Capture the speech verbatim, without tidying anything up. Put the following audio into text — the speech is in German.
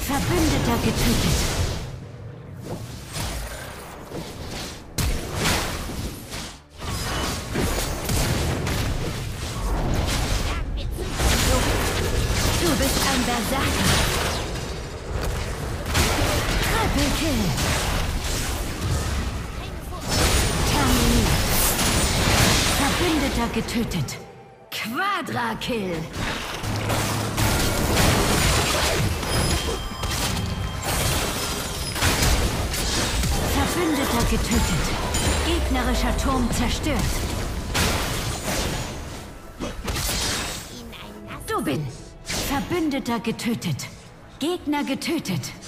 Verbündeter getötet. Du bist ein Berserker. Triple Kill. Terminiert. Verbündeter getötet. Quadra Kill. Verbündeter getötet. Gegnerischer Turm zerstört. Du bist Verbündeter getötet. Gegner getötet.